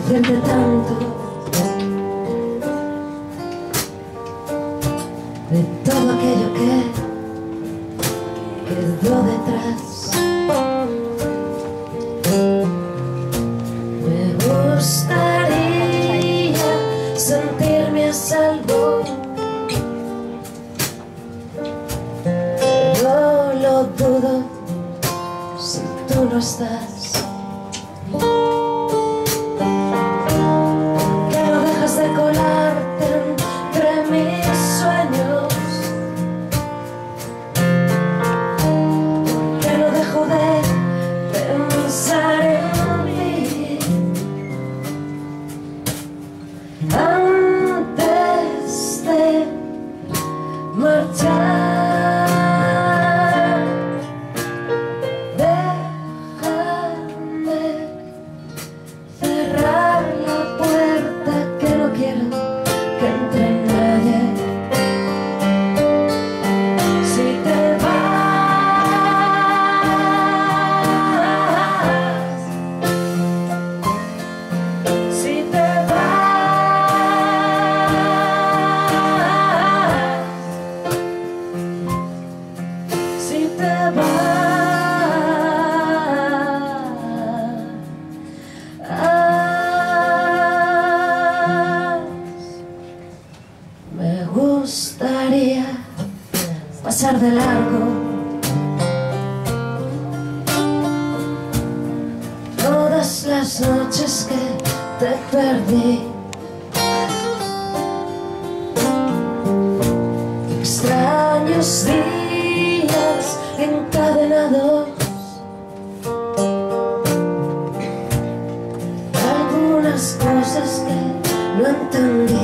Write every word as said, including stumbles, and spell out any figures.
decirte tanto de todo aquello que quedó detrás. Me gustaría sentirme a salvo, pero lo dudo si tú no estás. De colarte entre mis sueños, que no dejo de pensar en mí. Antes de marchar, déjame cerrar la puerta, que no quiero que entre nadie. Si te vas, si te vas, si te vas. Me gustaría pasar de largo todas las noches que te perdí. Extraños días encadenados, algunas cosas que no entendí.